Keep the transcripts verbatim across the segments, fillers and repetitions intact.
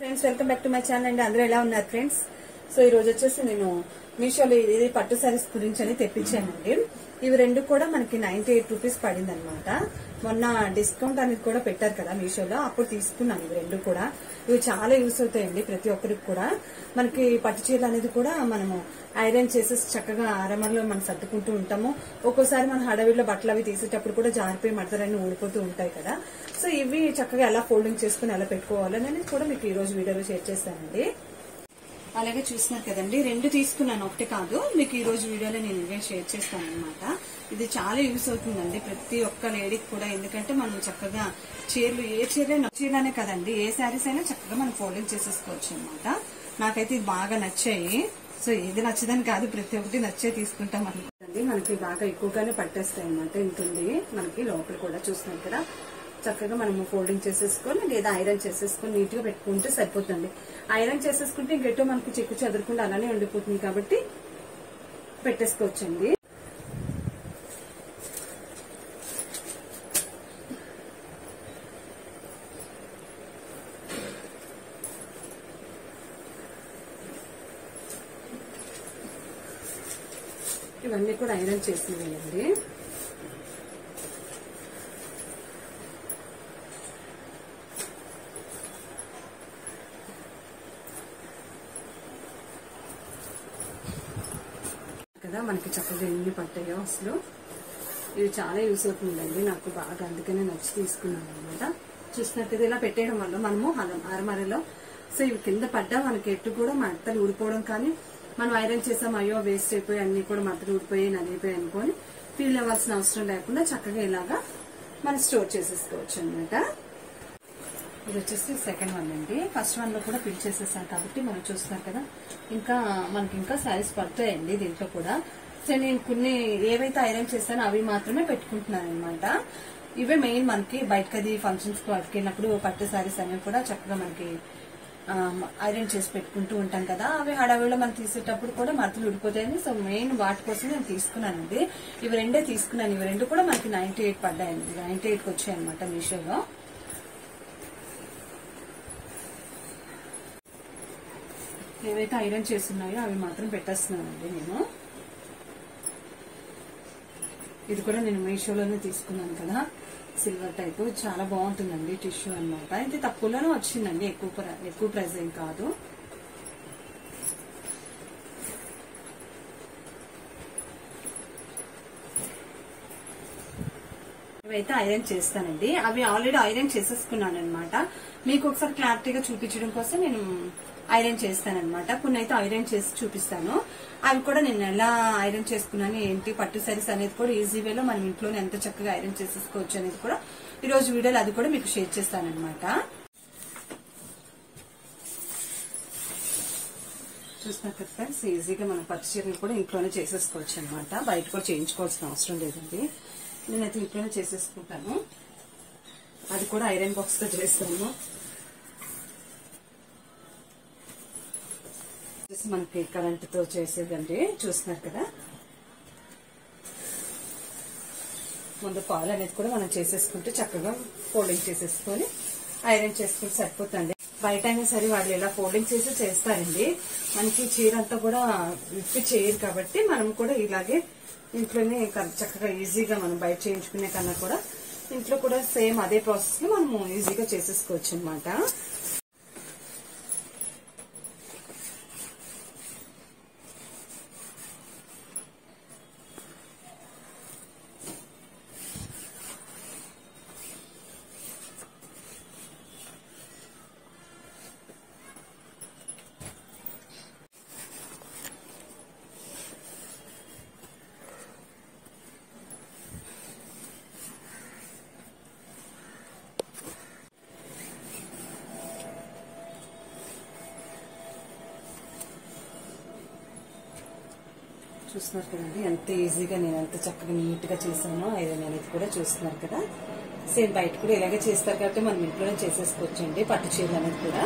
Friends welcome back to my channel అండి. అందరూ ఎలా ఉన్నారు ఫ్రెండ్స్? సో ఈ రోజు వచ్చేసి నేను మీషోలో ఇది పట్టు సారీస్ గురించి అని తెప్పించానండి. ఇవి రెండు కూడా మనకి నైన్టీ ఎయిట్ రూపీస్ పడింది అనమాట. మొన్న డిస్కౌంట్ అనేది కూడా పెట్టారు కదా మీషోలో, అప్పుడు తీసుకున్నాను. ఇవి రెండు కూడా ఇవి చాలా యూస్ అవుతాయండి ప్రతి ఒక్కరికి కూడా. మనకి పట్టు చీరలు అనేది కూడా మనము ఐరన్ చేసేసి చక్కగా ఆరమరలో మనం సర్దుకుంటూ ఉంటాము. ఒక్కోసారి మన హడావిడిలో బట్టలు అవి తీసేటప్పుడు కూడా జారిపోయి మడతలన్నీ ఊడిపోతూ ఉంటాయి కదా. సో ఇవి చక్కగా ఎలా ఫోల్డింగ్ చేసుకుని ఎలా పెట్టుకోవాలని అనేది కూడా మీకు ఈ రోజు వీడియోలో షేర్ చేస్తానండి. అలాగే చూస్తున్నారు కదండి, రెండు తీసుకున్నాను, ఒకటి కాదు. మీకు ఈ రోజు వీడియోలో నేను ఇవే షేర్ చేస్తాను అనమాట. ఇది చాలా యూస్ అవుతుందండి ప్రతి ఒక్క లేడీకి కూడా. ఎందుకంటే మనం చక్కగా చీరలు ఏ చీర చీరనే కదండి, ఏ శారీస్ అయినా చక్కగా మనం ఫోల్డింగ్ చేసేసుకోవచ్చు అనమాట. నాకైతే ఇది బాగా నచ్చాయి. సో ఇది నచ్చదని కాదు, ప్రతి ఒక్కటి నచ్చే తీసుకుంటాం అనుకుంటుంది. మనకి బాగా ఎక్కువగానే పట్టేస్తాయి అనమాట. ఇంతుంది మనకి లోపల కూడా చూస్తున్నాం కదా. చక్కగా మనము ఫోల్డింగ్ చేసేసుకొని లేదా ఐరన్ చేసేసుకొని నీట్ గా పెట్టుకుంటే సరిపోతుంది. ఐరన్ చేసేసుకుంటే ఇంకెటో మనకి చెక్కు చెదరకుండా అలానే ఉండిపోతుంది కాబట్టి పెట్టేసుకోవచ్చండి. ఇవన్నీ కూడా ఐరన్ చేసినవేయండి. కదా మనకి చక్కగా ఎన్ని పట్టాయో అసలు. ఇది చాలా యూస్ అవుతుందండి నాకు బాగా, అందుకనే నచ్చి తీసుకున్నాను అనమాట. చూసినట్టు ఇలా పెట్టేయడం వల్ల మనము అరమరలో సో ఇవి కింద పడ్డా మనకి ఎట్టు కూడా మడతలు ఊడిపోవడం కానీ, మనం ఐరన్ చేసాం అయ్యో వేస్ట్ అయిపోయి అన్ని కూడా మడతలు ఊడిపోయి నలిగిపోయి అనుకొని ఫీల్ అవ్వాల్సిన అవసరం లేకుండా చక్కగా ఇలాగా మనం స్టోర్ చేసేసుకోవచ్చు అనమాట. ఇది వచ్చేసి సెకండ్ వన్ అండి. ఫస్ట్ వన్ లో కూడా ఫిల్ చేసేసాం కాబట్టి మనం చూస్తున్నాం కదా, ఇంకా మనకి ఇంకా శారీస్ పడతాయండి దీంట్లో కూడా. సో నేను కొన్ని ఏవైతే ఐరన్ చేస్తానో అవి మాత్రమే పెట్టుకుంటున్నాను అనమాట. ఇవే మెయిన్ మనకి బయటకు అది ఫంక్షన్స్ కి వెళ్ళినప్పుడు పట్టు శారీస్ అనేవి కూడా చక్కగా మనకి ఐరన్ చేసి పెట్టుకుంటూ ఉంటాం కదా. అవి హడావిడిలో మనం తీసేటప్పుడు కూడా మడతలు ఉడిపోతాయని సో మెయిన్ వాటి కోసం నేను తీసుకున్నానండి. ఇవి రెండే తీసుకున్నాను. ఇవి రెండు కూడా మనకి నైన్టీ ఎయిట్ పడ్డాయండి. నైన్టీ ఎయిట్ కి వచ్చాయి అనమాట మీషోలో. ఏవైతే ఐరన్ చేస్తున్నాయో అవి మాత్రం పెట్టేస్తున్నానండి నేను. ఇది కూడా నేను మీషోలోనే తీసుకున్నాను కదా, సిల్వర్ టైప్. చాలా బాగుంటుందండి టిష్యూ అనమాట. ఇది తక్కువలోనే వచ్చిందండి, ఎక్కువ ఎక్కువ ప్రైస్ ఏం కాదు. ఇవైతే ఐరన్ చేస్తానండి. అవి ఆల్రెడీ ఐరన్ చేసేసుకున్నాను అనమాట. మీకు ఒకసారి క్లారిటీగా చూపించడం కోసం నేను ఐరన్ చేస్తానన్నమాట. కొన్ని అయితే ఐరన్ చేసి చూపిస్తాను. అవి కూడా నేను ఎలా ఐరన్ చేసుకున్నాను ఏంటి, పట్టు సారీస్ అనేది కూడా ఈజీ వేలో మనం ఇంట్లోనే ఎంత చక్కగా ఐరన్ చేసేసుకోవచ్చు అనేది కూడా ఈ రోజు వీడియోలో అది కూడా మీకు షేర్ చేస్తానన్నమాట. చూస్తున్నారు కదా ఫ్రెండ్స్, ఈజీగా మనం పట్టు చీరలు కూడా ఇంట్లోనే చేసేసుకోవచ్చు అనమాట. బయట కూడా చేయించుకోవాల్సిన అవసరం లేదండి. నేనైతే ఇంట్లోనే చేసేసుకుంటాను. అది కూడా ఐరన్ బాక్స్ తో చేస్తాను. మనకి కరెంట్ తో చేసేదండి. చూస్తున్నారు కదా, ముందు పాలు అనేది కూడా మనం చేసేసుకుంటే చక్కగా ఫోల్డింగ్ చేసేసుకొని ఐరన్ చేసుకుంటే సరిపోతుంది. బయట అయినా సరే వాళ్ళు ఇలా ఫోల్డింగ్ చేసి చేస్తారండి. మనకి చీర అంతా కూడా విప్పి చేయరు కాబట్టి మనం కూడా ఇలాగే ఇంట్లోనే చక్కగా ఈజీగా మనం బయట చేయించుకునే కన్నా కూడా ఇంట్లో కూడా సేమ్ అదే ప్రాసెస్ లో మనము ఈజీగా చేసేసుకోవచ్చు అనమాట. చూస్తున్నారు కదండి ఎంత ఈజీగా నేను ఎంత చక్కగా నీట్ గా చేశానో ఐరన్ అనేది కూడా. చూస్తున్నారు కదా, సేమ్ బయట కూడా ఇలాగే చేస్తారు కాబట్టి మనం ఇంట్లోనే చేసేసుకోవచ్చండి పట్టు చీరలు అనేది కూడా.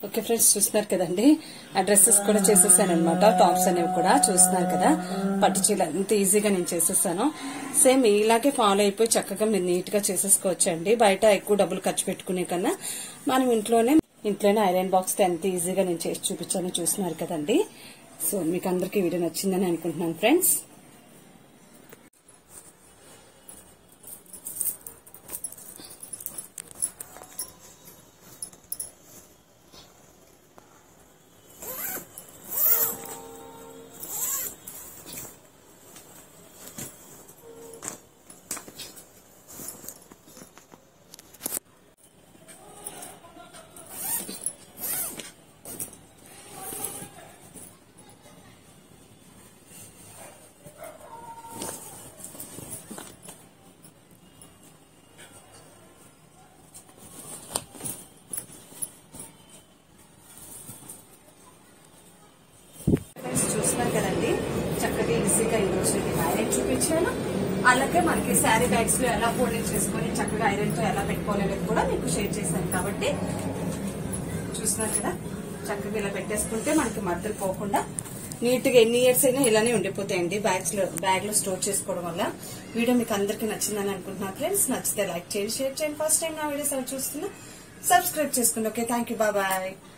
ఓకే ఫ్రెండ్స్, చూస్తున్నారు కదండి, ఆ డ్రెస్సెస్ కూడా చేసేసాను అనమాట. టాప్స్ అనేవి కూడా చూస్తున్నారు కదా, పట్టు చీర ఎంత ఈజీగా నేను చేసేసాను. సేమ్ ఇలాగే ఫాలో అయిపోయి చక్కగా మీరు నీట్ గా చేసేసుకోవచ్చు అండి. బయట ఎక్కువ డబ్బులు ఖర్చు పెట్టుకునే కన్నా మనం ఇంట్లోనే ఇంట్లోనే ఐరన్ బాక్స్ తో ఎంత ఈజీగా నేను చేసి చూపించాను. చూస్తున్నారు కదండి. సో మీకు అందరికీ వీడియో నచ్చిందని అనుకుంటున్నాను ఫ్రెండ్స్. చూస్తున్నారు కదండి, చక్కగా ఈజీగా ఈ రోజు ఐరన్ చూపించాను. అలాగే మనకి శారీ బ్యాగ్స్ లో ఎలా ఫోల్డింగ్ చేసుకుని చక్కగా ఐరన్ తో ఎలా పెట్టుకోవాలనేది కూడా మీకు షేర్ చేశాను. కాబట్టి చూస్తున్నారు కదా, చక్కగా ఇలా పెట్టేసుకుంటే మనకి మద్దలు పోకుండా నీట్ గా ఎన్ని ఇయర్స్ అయినా ఇలానే ఉండిపోతాయండి బ్యాగ్స్ లో బ్యాగ్ లో స్టోర్ చేసుకోవడం వల్ల. వీడియో మీకు అందరికీ నచ్చిందని అనుకుంటున్నాను ఫ్రెండ్స్. నచ్చితే లైక్ చేయండి, షేర్ చేయండి. ఫస్ట్ టైం నా వీడియోస్ అలా చూస్తున్నా సబ్స్క్రైబ్ చేసుకోండి. Okay, thank you, bye bye.